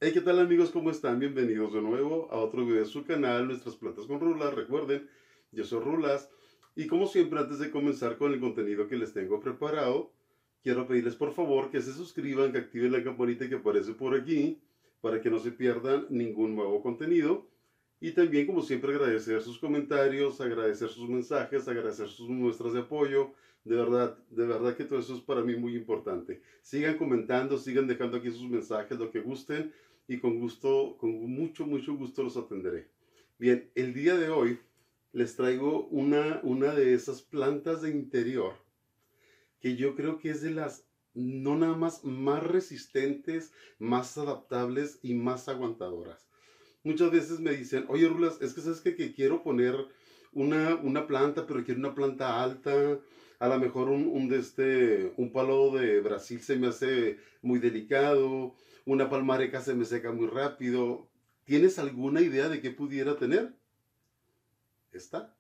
Hey, ¿qué tal amigos? ¿Cómo están? Bienvenidos de nuevo a otro video de su canal, Nuestras Plantas con Rulas. Recuerden, yo soy Rulas. Y como siempre, antes de comenzar con el contenido que les tengo preparado, quiero pedirles por favor que se suscriban, que activen la campanita que aparece por aquí, para que no se pierdan ningún nuevo contenido. Y también, como siempre, agradecer sus comentarios, agradecer sus mensajes, agradecer sus muestras de apoyo. De verdad que todo eso es para mí muy importante. Sigan comentando, sigan dejando aquí sus mensajes, lo que gusten y con gusto, con mucho gusto los atenderé. Bien, el día de hoy les traigo una de esas plantas de interior que yo creo que es de las no nada más resistentes, más adaptables y más aguantadoras. Muchas veces me dicen, oye Rulas, es que sabes que quiero poner una planta, pero quiero una planta alta. A lo mejor un palo de Brasil se me hace muy delicado, una palmareca se me seca muy rápido. ¿Tienes alguna idea de qué pudiera tener? Esta.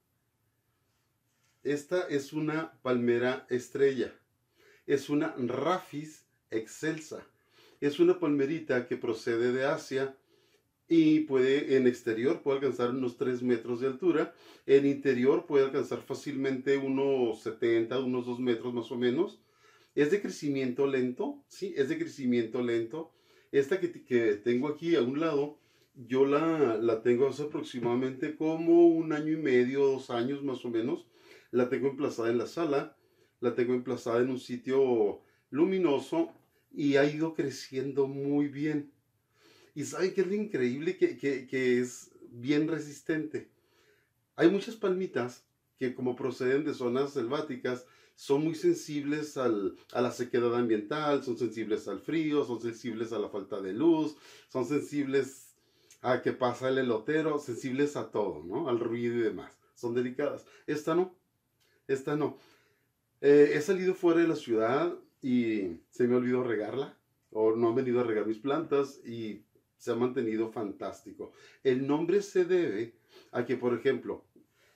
Esta es una palmera estrella. Es una Rhapis excelsa. Es una palmerita que procede de Asia y en exterior puede alcanzar unos 3 metros de altura. En interior puede alcanzar fácilmente unos 70, unos 2 metros más o menos. Es de crecimiento lento, sí, es de crecimiento lento. Esta que tengo aquí a un lado, yo la tengo hace aproximadamente como un año y medio, 2 años más o menos. La tengo emplazada en la sala, la tengo emplazada en un sitio luminoso y ha ido creciendo muy bien. Y ¿saben qué es lo increíble? Que es bien resistente. Hay muchas palmitas que como proceden de zonas selváticas, son muy sensibles a la sequedad ambiental, son sensibles al frío, son sensibles a la falta de luz, son sensibles a que pasa el elotero, sensibles a todo, ¿no? Al ruido y demás. Son delicadas. Esta no, esta no. He salido fuera de la ciudad y se me olvidó regarla, o no han venido a regar mis plantas y se ha mantenido fantástico. El nombre se debe a que, por ejemplo,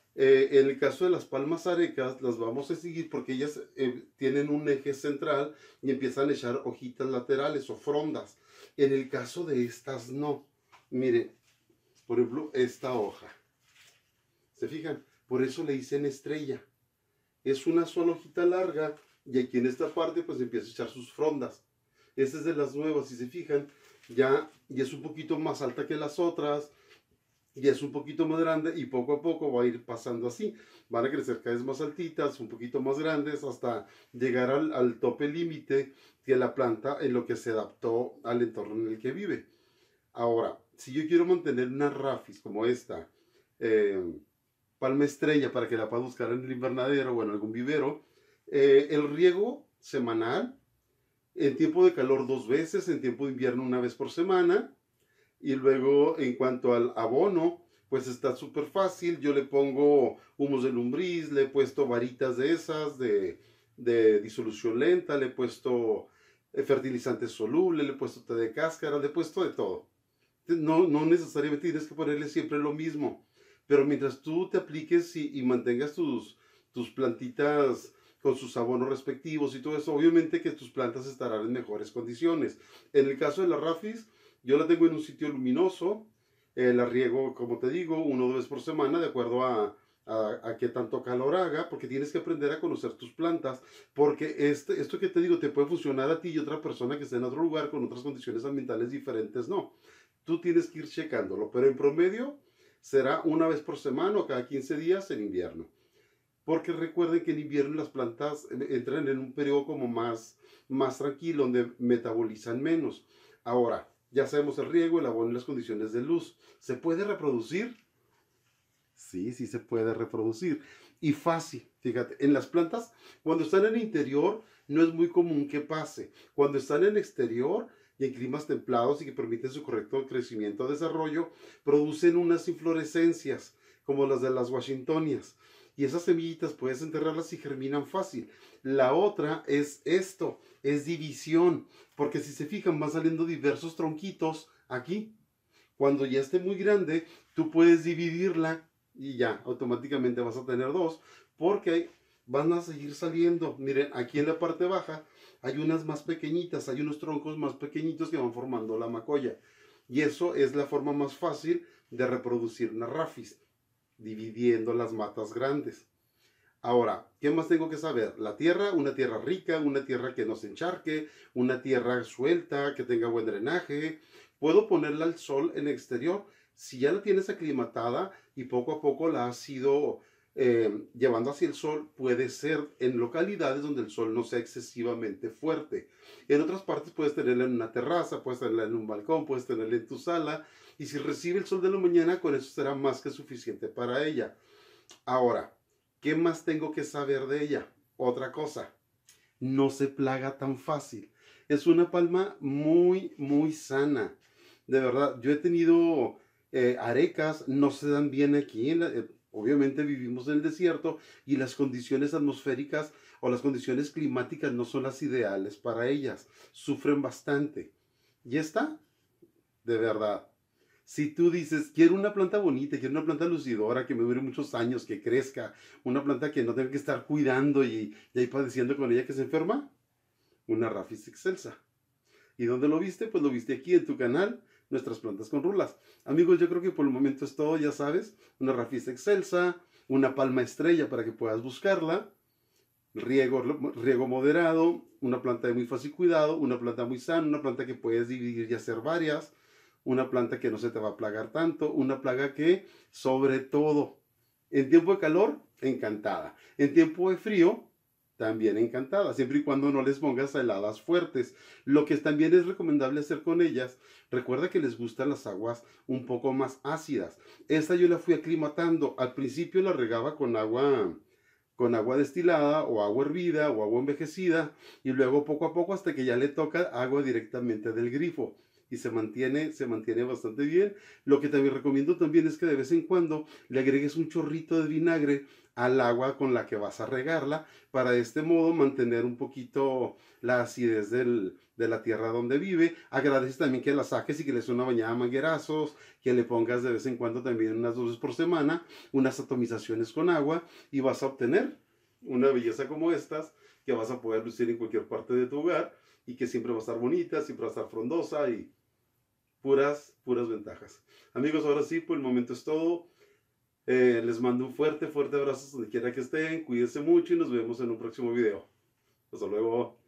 en el caso de las palmas arecas, las vamos a seguir porque ellas tienen un eje central y empiezan a echar hojitas laterales o frondas. En el caso de estas, no. Miren, por ejemplo, esta hoja. ¿Se fijan? Por eso le dicen estrella. Es una sola hojita larga y aquí en esta parte pues empieza a echar sus frondas. Esta es de las nuevas, si se fijan, ya es un poquito más alta que las otras, ya es un poquito más grande y poco a poco va a ir pasando así. Van a crecer cada vez más altitas, un poquito más grandes, hasta llegar al tope límite de la planta en lo que se adaptó al entorno en el que vive. Ahora, si yo quiero mantener una rafis como esta, eh, palma estrella, para que la pueda buscar en el invernadero o en algún vivero, el riego semanal, en tiempo de calor 2 veces, en tiempo de invierno una vez por semana. Y luego, en cuanto al abono, pues está súper fácil. Yo le pongo humus de lombriz, le he puesto varitas de esas, de disolución lenta, le he puesto fertilizante soluble, le he puesto té de cáscara, le he puesto de todo. No necesariamente tienes que ponerle siempre lo mismo, pero mientras tú te apliques y mantengas tus plantitas con sus abonos respectivos y todo eso, obviamente que tus plantas estarán en mejores condiciones. En el caso de la Rhapis, yo la tengo en un sitio luminoso, la riego, como te digo, 1 o 2 veces por semana, de acuerdo a qué tanto calor haga, porque tienes que aprender a conocer tus plantas, porque esto que te digo te puede funcionar a ti y otra persona que esté en otro lugar con otras condiciones ambientales diferentes, no. Tú tienes que ir checándolo, pero en promedio será 1 vez por semana o cada 15 días en invierno. Porque recuerden que en invierno las plantas entran en un periodo como más tranquilo, donde metabolizan menos. Ahora, ya sabemos el riego, el abono y las condiciones de luz. ¿Se puede reproducir? Sí, sí se puede reproducir. Y fácil, fíjate, en las plantas, cuando están en el interior, no es muy común que pase. Cuando están en exterior y en climas templados y que permiten su correcto crecimiento o desarrollo, producen unas inflorescencias, como las de las washingtonias. Y esas semillitas puedes enterrarlas y germinan fácil. La otra es esto, es división, porque si se fijan van saliendo diversos tronquitos aquí. Cuando ya esté muy grande, tú puedes dividirla y ya, automáticamente vas a tener dos, porque van a seguir saliendo. Miren, aquí en la parte baja hay unas más pequeñitas, hay unos troncos más pequeñitos que van formando la macolla. Y eso es la forma más fácil de reproducir una rafis, dividiendo las matas grandes. Ahora, ¿qué más tengo que saber? La tierra, una tierra rica, una tierra que no se encharque, una tierra suelta, que tenga buen drenaje. Puedo ponerla al sol en el exterior. Si ya la tienes aclimatada y poco a poco la has ido llevando hacia el sol, puede ser en localidades donde el sol no sea excesivamente fuerte. En otras partes puedes tenerla en una terraza, puedes tenerla en un balcón, puedes tenerla en tu sala. Y si recibe el sol de la mañana, con eso será más que suficiente para ella. Ahora, ¿qué más tengo que saber de ella? Otra cosa, no se plaga tan fácil. Es una palma muy, muy sana. De verdad, yo he tenido arecas, no se dan bien aquí. Obviamente vivimos en el desierto y las condiciones atmosféricas o las condiciones climáticas no son las ideales para ellas. Sufren bastante. Y esta, de verdad, si tú dices, quiero una planta bonita, quiero una planta lucidora que me dure muchos años, que crezca, una planta que no tenga que estar cuidando y ahí padeciendo con ella que se enferma, una Rafis excelsa. ¿Y dónde lo viste? Pues lo viste aquí en tu canal, Nuestras Plantas con Rulas. Amigos, yo creo que por el momento es todo, ya sabes, una Rafis excelsa, una palma estrella para que puedas buscarla, riego moderado, una planta de muy fácil cuidado, una planta muy sana, una planta que puedes dividir y hacer varias, una planta que no se te va a plagar tanto, una plaga que, sobre todo, en tiempo de calor, encantada. En tiempo de frío, también encantada, siempre y cuando no les pongas heladas fuertes. Lo que también es recomendable hacer con ellas, recuerda que les gustan las aguas un poco más ácidas. Esta yo la fui aclimatando. Al principio la regaba con agua destilada o agua hervida o agua envejecida y luego poco a poco hasta que ya le toca agua directamente del grifo y se mantiene bastante bien. Lo que también recomiendo también es que de vez en cuando le agregues un chorrito de vinagre al agua con la que vas a regarla para de este modo mantener un poquito la acidez de la tierra donde vive. Agradeces también que la saques y que le des una bañada a manguerazos, que le pongas de vez en cuando también unas dosis por semana, unas atomizaciones con agua y vas a obtener una belleza como estas que vas a poder lucir en cualquier parte de tu hogar y que siempre va a estar bonita, siempre va a estar frondosa y puras ventajas. Amigos, ahora sí, por el momento es todo. Les mando un fuerte abrazo donde quiera que estén. Cuídense mucho y nos vemos en un próximo video. Hasta luego.